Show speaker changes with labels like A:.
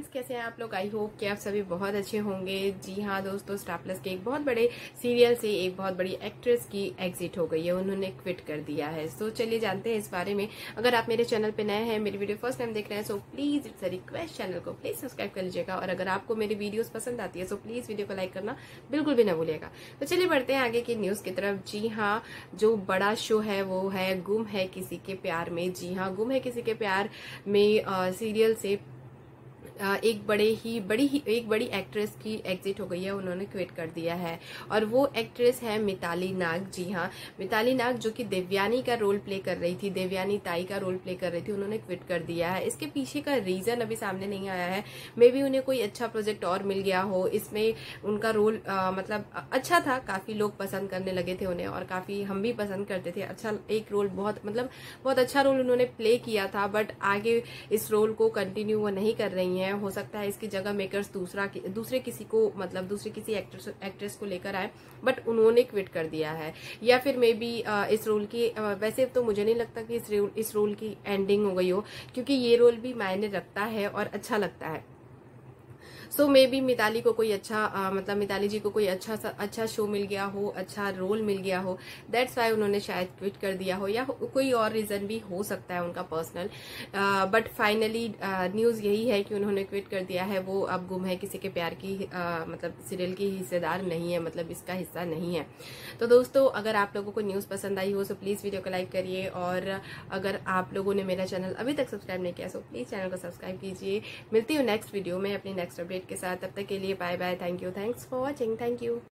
A: Friends, कैसे हैं आप लोग। आई होप कि आप सभी बहुत अच्छे होंगे। जी हाँ दोस्तों, स्टार प्लस के एक बहुत बड़े सीरियल से एक बहुत बड़ी एक्ट्रेस की एग्जिट हो गई है, उन्होंने क्विट कर दिया है। सो चलिए जानते हैं इस बारे में। अगर आप मेरे चैनल पे नए हैं, मेरी वीडियो फर्स्ट टाइम देख रहे हैं, so please it's a request, channel को प्लीज सब्सक्राइब कर लीजिएगा। और अगर आपको मेरी वीडियोस पसंद आती है सो प्लीज वीडियो को लाइक करना बिल्कुल भी ना भूलिएगा। तो चलिए बढ़ते हैं आगे की न्यूज की तरफ। जी हाँ, जो बड़ा शो है वो है गुम है किसी के प्यार में। जी हाँ, गुम है किसी के प्यार में सीरियल से एक बड़ी एक्ट्रेस की एग्जिट हो गई है, उन्होंने क्विट कर दिया है। और वो एक्ट्रेस है मिताली नाग। जी हाँ, मिताली नाग जो कि देवयानी का रोल प्ले कर रही थी, देवयानी ताई का रोल प्ले कर रही थी, उन्होंने क्विट कर दिया है। इसके पीछे का रीजन अभी सामने नहीं आया है। मे बी उन्हें कोई अच्छा प्रोजेक्ट और मिल गया हो, इसमें उनका रोल मतलब अच्छा था, काफी लोग पसंद करने लगे थे उन्हें, और काफी हम भी पसंद करते थे। अच्छा एक रोल, बहुत अच्छा रोल उन्होंने प्ले किया था, बट आगे इस रोल को कंटिन्यू वो नहीं कर रही हैं। हो सकता है इसकी जगह मेकर्स दूसरे किसी एक्ट्रेस को लेकर आए, बट उन्होंने क्विट कर दिया है। या फिर मे बी इस रोल की वैसे तो मुझे नहीं लगता कि इस रोल की एंडिंग हो गई हो, क्योंकि ये रोल भी मायने रखता है और अच्छा लगता है। सो मे बी मिताली को कोई मिताली जी को कोई अच्छा शो मिल गया हो, अच्छा रोल मिल गया हो, दैट्स वाई उन्होंने शायद क्विट कर दिया हो, या कोई और रीजन भी हो सकता है उनका पर्सनल। बट फाइनली न्यूज यही है कि उन्होंने क्विट कर दिया है। वो अब गुम है किसी के प्यार की सीरियल की हिस्सेदार नहीं है, मतलब इसका हिस्सा नहीं है। तो दोस्तों, अगर आप लोगों को न्यूज पसंद आई हो तो प्लीज वीडियो को लाइक करिए, और अगर आप लोगों ने मेरा चैनल अभी तक सब्सक्राइब नहीं किया सो प्लीज चैनल को सब्सक्राइब कीजिए। मिलती हूँ नेक्स्ट वीडियो में अपनी नेक्स्ट अपडेट के साथ। तब तक के लिए bye bye, thank you, thanks for watching, thank you.